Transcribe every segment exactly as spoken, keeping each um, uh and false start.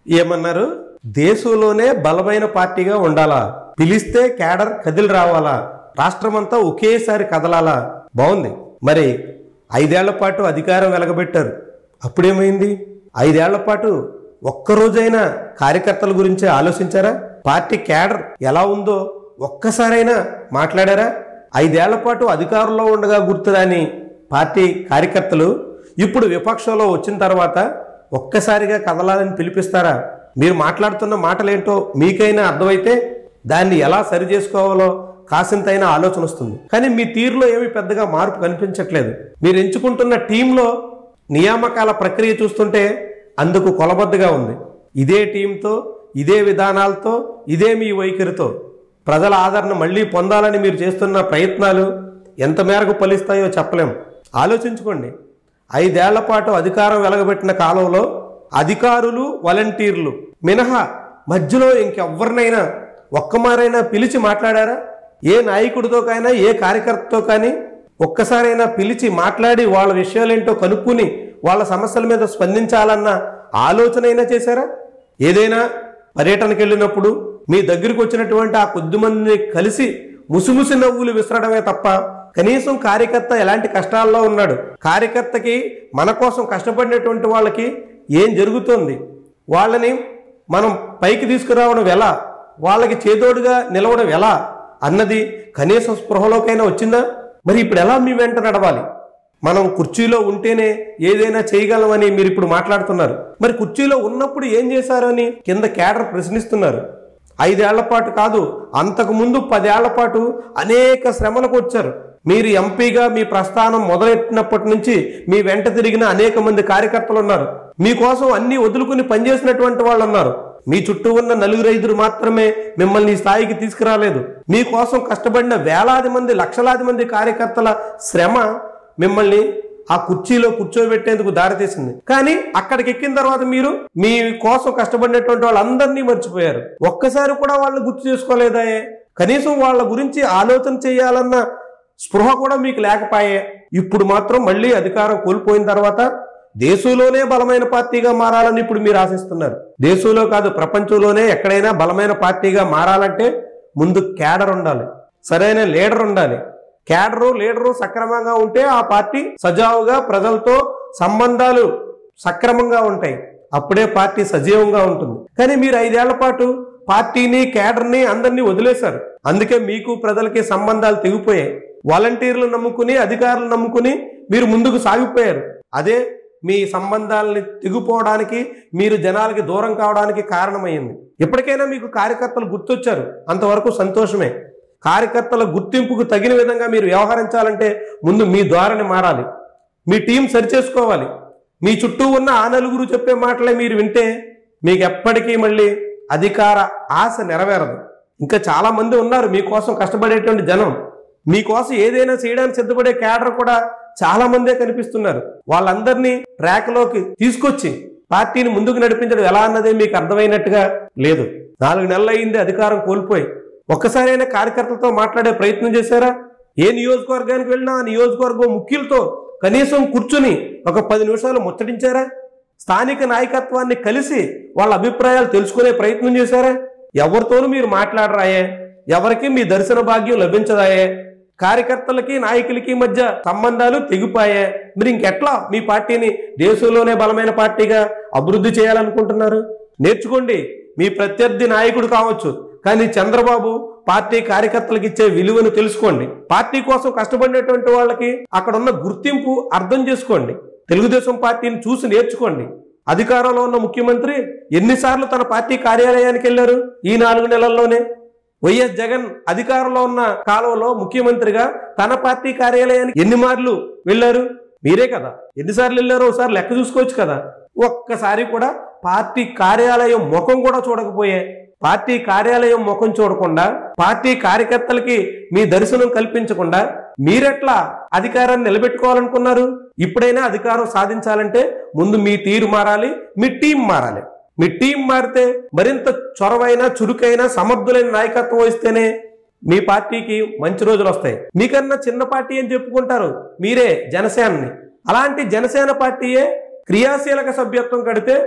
ఏమన్నారు? దేశంలోనే బలమైన పార్టీగా ఉండాలా, పిలిస్తే క్యాడర్ కదిలి రావాలా, రాష్ట్రమంతా ఒకేసారి కదలాలా. బాగుంది. మరి ఐదేళ్ల పాటు అధికారం వెలగబెట్టారు. అప్పుడేమైంది? ఐదేళ్ల పాటు ఒక్కరోజైనా కార్యకర్తల గురించి ఆలోచించారా? పార్టీ క్యాడర్ ఎలా ఉందో ఒక్కసారైనా మాట్లాడారా? ఐదేళ్ల పాటు అధికారంలో ఉండగా గుర్తురాని పార్టీ కార్యకర్తలు ఇప్పుడు విపక్షంలో వచ్చిన తర్వాత ఒక్కసారిగా కదలాలని పిలిపిస్తారా? మీరు మాట్లాడుతున్న మాటలేంటో మీకైనా అర్థమైతే దాన్ని ఎలా సరి చేసుకోవాలో కాసింతైనా ఆలోచన వస్తుంది. కానీ మీ తీరులో ఏమీ పెద్దగా మార్పు కనిపించట్లేదు. మీరు ఎంచుకుంటున్న టీంలో నియామకాల ప్రక్రియ చూస్తుంటే అందుకు కొలబద్దగా ఉంది. ఇదే టీంతో, ఇదే విధానాలతో, ఇదే మీ వైఖరితో ప్రజల ఆదరణ మళ్ళీ పొందాలని మీరు చేస్తున్న ప్రయత్నాలు ఎంత మేరకు ఫలిస్తాయో చెప్పలేం. ఆలోచించుకోండి. ఐదేళ్ల పాటు అధికారం వెలగబెట్టిన కాలంలో అధికారులు, వాలంటీర్లు మినహా మధ్యలో ఇంకెవ్వరినైనా ఒక్కమారైనా పిలిచి మాట్లాడారా? ఏ నాయకుడితో కైనా, ఏ కార్యకర్తతో కానీ ఒక్కసారైనా పిలిచి మాట్లాడి వాళ్ళ విషయాలేంటో కనుక్కుని వాళ్ళ సమస్యల మీద స్పందించాలన్న ఆలోచన అయినా చేశారా? ఏదైనా పర్యటనకు వెళ్ళినప్పుడు మీ దగ్గరికి వచ్చినటువంటి ఆ కొద్ది మందిని కలిసి ముసిముసి నవ్వులు విసరడమే తప్ప కనీసం కార్యకర్త ఎలాంటి కష్టాల్లో ఉన్నాడు, కార్యకర్తకి మన కోసం కష్టపడినటువంటి వాళ్ళకి ఏం జరుగుతుంది, వాళ్ళని మనం పైకి తీసుకురావడం ఎలా, వాళ్ళకి చేదోడుగా నిలవడం ఎలా అన్నది కనీసం స్పృహలోకైనా వచ్చిందా? మరి ఇప్పుడు ఎలా మీ వెంట నడవాలి? మనం కుర్చీలో ఉంటేనే ఏదైనా చేయగలమని మీరు ఇప్పుడు మాట్లాడుతున్నారు. మరి కుర్చీలో ఉన్నప్పుడు ఏం చేశారని కింద క్యాడర్ ప్రశ్నిస్తున్నారు. ఐదేళ్ల పాటు కాదు, అంతకుముందు పదేళ్ల పాటు అనేక శ్రమలకు వచ్చారు. మీరు ఎంపీగా మీ ప్రస్థానం మొదలెట్టినప్పటి నుంచి మీ వెంట తిరిగిన అనేక మంది కార్యకర్తలు ఉన్నారు. మీకోసం అన్ని వదులుకుని పనిచేసినటువంటి వాళ్ళు ఉన్నారు. మీ చుట్టూ ఉన్న నలుగురు ఐదురు మాత్రమే మిమ్మల్ని ఈ స్థాయికి తీసుకురాలేదు. మీకోసం కష్టపడిన వేలాది మంది, లక్షలాది మంది కార్యకర్తల శ్రమ మిమ్మల్ని ఆ కుర్చీలో కూర్చోబెట్టేందుకు దారితీసింది. కానీ అక్కడికి ఎక్కిన తర్వాత మీరు మీ కోసం కష్టపడినటువంటి వాళ్ళందరినీ మర్చిపోయారు. ఒక్కసారి కూడా వాళ్ళని గుర్తు చేసుకోలేదా? కనీసం వాళ్ళ గురించి ఆలోచన చేయాలన్న స్పృహ కూడా మీకు లేకపోయే. ఇప్పుడు మాత్రం మళ్ళీ అధికారం కోల్పోయిన తర్వాత దేశంలోనే బలమైన పార్టీగా మారాలని ఇప్పుడు మీరు ఆశిస్తున్నారు. దేశంలో కాదు, ప్రపంచంలోనే ఎక్కడైనా బలమైన పార్టీగా మారాలంటే ముందు క్యాడర్ ఉండాలి, సరైన లీడర్ ఉండాలి. క్యాడరు, లీడరు సక్రమంగా ఉంటే ఆ పార్టీ సజావుగా ప్రజలతో సంబంధాలు సక్రమంగా ఉంటాయి. అప్పుడే పార్టీ సజీవంగా ఉంటుంది. కానీ మీరు ఐదేళ్ల పాటు పార్టీని, క్యాడర్ని అందరినీ వదిలేశారు. అందుకే మీకు ప్రజలకి సంబంధాలు తెగిపోయాయి. వాలంటీర్లు నమ్ముకుని, అధికారులు నమ్ముకుని మీరు ముందుకు సాగిపోయారు. అదే మీ సంబంధాలని తెగిపోవడానికి, మీరు జనాలకి దూరం కావడానికి కారణమైంది. ఎప్పటికైనా మీకు కార్యకర్తలు గుర్తొచ్చారు, అంతవరకు సంతోషమే. కార్యకర్తల గుర్తింపుకు తగిన విధంగా మీరు వ్యవహరించాలంటే ముందు మీ ధోరణి మారాలి, మీ టీం సరిచేసుకోవాలి. మీ చుట్టూ ఉన్న ఆ నలుగురు చెప్పే మాటలే మీరు వింటే మీకు ఎప్పటికీ మళ్ళీ అధికార ఆశ నెరవేరదు. ఇంకా చాలా మంది ఉన్నారు మీకోసం కష్టపడేటువంటి జనం. మీకోసం ఏదైనా చేయడానికి సిద్ధపడే క్యాడర్ కూడా చాలా మందే కనిపిస్తున్నారు. వాళ్ళందరినీ ట్రాక్లోకి తీసుకొచ్చి పార్టీని ముందుకు నడిపించడం ఎలా అన్నదే మీకు అర్థమైనట్టుగా లేదు. నాలుగు నెలలు అయింది అధికారం కోల్పోయి. ఒక్కసారైనా కార్యకర్తలతో మాట్లాడే ప్రయత్నం చేశారా? ఏ నియోజకవర్గానికి వెళ్ళినా ఆ నియోజకవర్గం ముఖ్యులతో కనీసం కూర్చుని ఒక పది నిమిషాలు ముచ్చటించారా? స్థానిక నాయకత్వాన్ని కలిసి వాళ్ళ అభిప్రాయాలు తెలుసుకునే ప్రయత్నం చేశారా? ఎవరితోనూ మీరు మాట్లాడరాయే, ఎవరికి మీ దర్శన భాగ్యం లభించదాయే, కార్యకర్తలకి నాయకులకి మధ్య సంబంధాలు తెగిపోయే. మీరు ఇంకెట్లా మీ పార్టీని దేశంలోనే బలమైన పార్టీగా అభివృద్ధి చేయాలనుకుంటున్నారు? నేర్చుకోండి. మీ ప్రత్యర్థి నాయకుడు కావచ్చు, కానీ చంద్రబాబు పార్టీ కార్యకర్తలకు ఇచ్చే విలువను తెలుసుకోండి. పార్టీ కోసం కష్టపడినటువంటి వాళ్ళకి అక్కడ ఉన్న గుర్తింపు అర్థం చేసుకోండి. తెలుగుదేశం పార్టీని చూసి నేర్చుకోండి. అధికారంలో ఉన్న ముఖ్యమంత్రి ఎన్నిసార్లు తన పార్టీ కార్యాలయానికి వెళ్ళారు ఈ నాలుగు నెలల్లోనే? వైఎస్ జగన్ అధికారంలో ఉన్న కాలంలో ముఖ్యమంత్రిగా తన పార్టీ కార్యాలయానికి ఎన్ని మార్లు వెళ్ళారు? మీరే కదా. ఎన్నిసార్లు వెళ్ళారో ఒకసారి లెక్క చూసుకోవచ్చు కదా. ఒక్కసారి కూడా పార్టీ కార్యాలయం ముఖం కూడా చూడకపోయే, పార్టీ కార్యాలయం ముఖం చూడకుండా, పార్టీ కార్యకర్తలకి మీ దర్శనం కల్పించకుండా మీరెట్లా అధికారాన్ని నిలబెట్టుకోవాలనుకున్నారు? ఇప్పుడైనా అధికారం సాధించాలంటే ముందు మీ తీరు మారాలి, మీ టీం మారాలి. మీ టీం మారితే మరింత చొరవైన, చురుకైన, సమర్థులైన నాయకత్వం వస్తేనే మీ పార్టీకి మంచి రోజులు వస్తాయి. మీకన్నా చిన్న పార్టీ అని చెప్పుకుంటారు మీరే జనసేనని. అలాంటి జనసేన పార్టీయే క్రియాశీలక సభ్యత్వం కడితే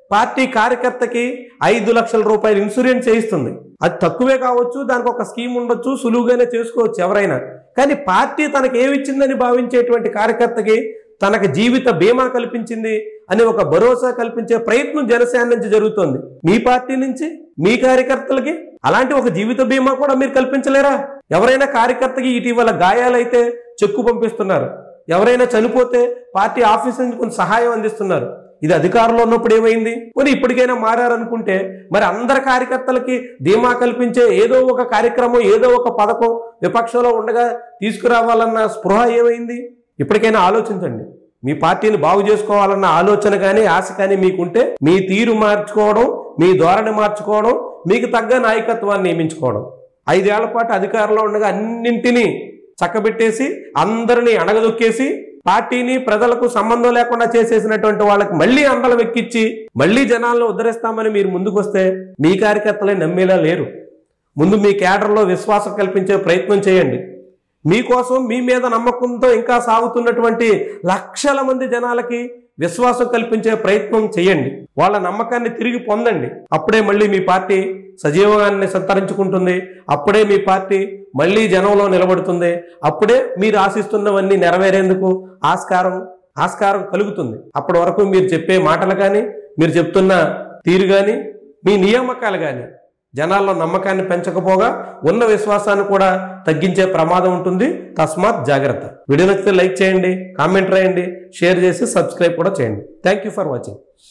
పార్టీ కార్యకర్తకి ఐదు లక్షల రూపాయలు ఇన్సూరెన్స్ చేయిస్తుంది. అది తక్కువే కావచ్చు, దానికి ఒక స్కీమ్ ఉండొచ్చు, సులువుగానే చేసుకోవచ్చు ఎవరైనా. కానీ పార్టీ తనకు ఏమిచ్చిందని భావించేటువంటి కార్యకర్తకి తనకు జీవిత బీమా కల్పించింది అని ఒక భరోసా కల్పించే ప్రయత్నం జనసేన నుంచి జరుగుతోంది. మీ పార్టీ నుంచి మీ కార్యకర్తలకి అలాంటి ఒక జీవిత బీమా కూడా మీరు కల్పించలేరా? ఎవరైనా కార్యకర్తకి ఇటీవల గాయాలైతే చెక్కు పంపిస్తున్నారు, ఎవరైనా చనిపోతే పార్టీ ఆఫీస్ నుంచి కొంచెం సహాయం అందిస్తున్నారు. ఇది అధికారంలో ఉన్నప్పుడు ఏమైంది? మరి ఇప్పటికైనా మారారనుకుంటే మరి అందరి కార్యకర్తలకి ధీమా కల్పించే ఏదో ఒక కార్యక్రమం, ఏదో ఒక పథకం విపక్షంలో ఉండగా తీసుకురావాలన్న స్పృహ ఏమైంది? ఇప్పటికైనా ఆలోచించండి. మీ పార్టీని బాగు చేసుకోవాలన్న ఆలోచన కానీ ఆశ కానీ మీకుంటే మీ తీరు మార్చుకోవడం, మీ ధోరణి మార్చుకోవడం, మీకు తగ్గ నాయకత్వాన్ని నియమించుకోవడం. ఐదేళ్ల పాటు అధికారంలో ఉండగా అన్నింటినీ చక్కబెట్టేసి అందరినీ అణగదొక్కేసి పార్టీని ప్రజలకు సంబంధం లేకుండా చేసేసినటువంటి వాళ్ళకి మళ్ళీ అందలం ఎక్కించి మళ్ళీ జనాలను ఉద్ధరిస్తామని మీరు ముందుకు వస్తే మీ కార్యకర్తలే నమ్మేలా లేరు. ముందు మీ కేడర్లో విశ్వాసం కల్పించే ప్రయత్నం చేయండి. మీకోసం మీ మీద నమ్మకంతో ఇంకా సాగుతున్నటువంటి లక్షల మంది జనాలకి విశ్వాసం కల్పించే ప్రయత్నం చేయండి. వాళ్ళ నమ్మకాన్ని తిరిగి పొందండి. అప్పుడే మళ్ళీ మీ పార్టీ సజీవాన్ని సంతరించుకుంటుంది. అప్పుడే మీ పార్టీ మళ్ళీ జనంలో నిలబడుతుంది. అప్పుడే మీరు ఆశిస్తున్నవన్నీ నెరవేరేందుకు ఆస్కారం ఆస్కారం కలుగుతుంది. అప్పటి వరకు మీరు చెప్పే మాటలు కానీ, మీరు చెప్తున్న తీరు కానీ, మీ నియామకాలు కానీ జనాల్లో నమ్మకాన్ని పెంచకపోగా ఉన్న విశ్వాసాన్ని కూడా తగ్గించే ప్రమాదం ఉంటుంది. తస్మాత్ జాగ్రత్త. వీడియో నచ్చితే లైక్ చేయండి, కామెంట్ రాయండి, షేర్ చేసి సబ్స్క్రైబ్ కూడా చేయండి. Thank you for watching.